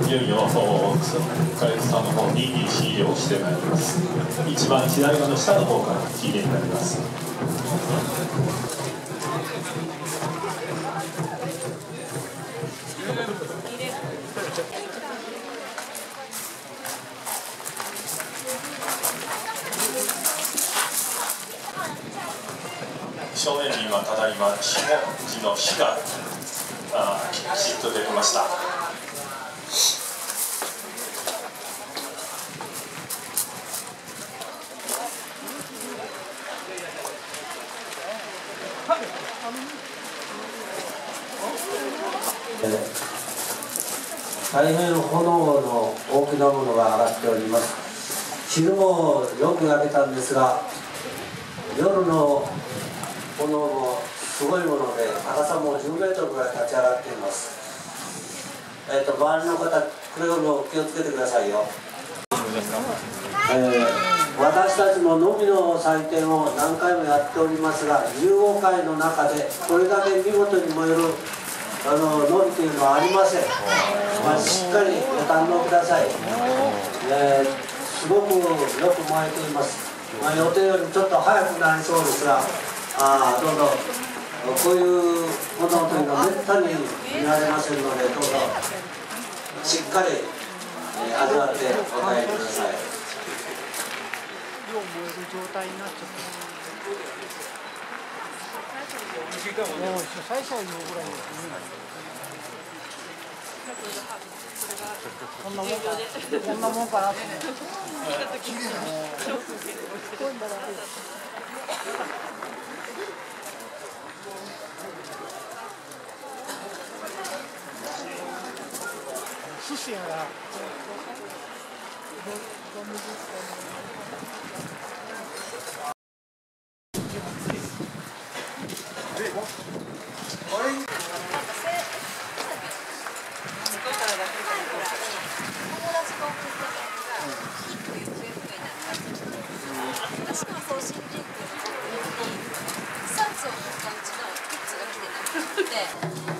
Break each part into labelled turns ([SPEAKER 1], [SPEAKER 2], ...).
[SPEAKER 1] いよいよ会津さんの方に仕入れをしてまいります。一番左側の下の方から仕入れになります。正面にはただいま下地の火がきちっと出てました。
[SPEAKER 2] 大変炎の大きなものが上がっております。昼もよく焼けたんですが、夜の炎もすごいもので、高さも10メートルぐらい立ち上がっています。周りの方、くれぐれも気をつけてくださいよ。私たちものみの祭典を何回もやっておりますが、15回の中でこれだけ見事に燃えるのみというのはありません。しっかりご堪能ください。すごくよく燃えています。予定よりちょっと早くなりそうですが、どうぞこういうものというのはめったに見られませんので、どうぞしっかり味わってお帰りください。
[SPEAKER 3] 燃える状態になっちゃった。もう最初は言うぐらいですね。こんなもんかなと思って。寿司やら。
[SPEAKER 4] 私の送信リンクに草津を買ったうちの1つが来てなくて。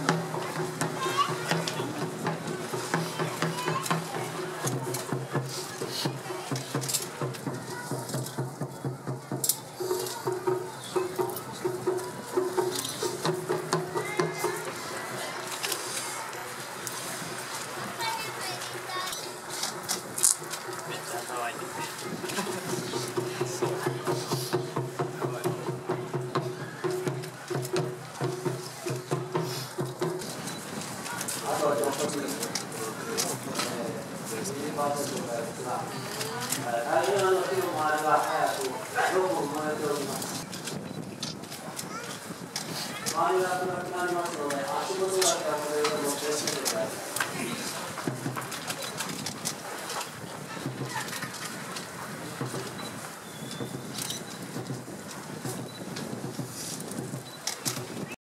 [SPEAKER 2] 大変火の回りが早く、どうも燃えております。周りが暗くなりますので、足元が来たらこれを持ってきてください。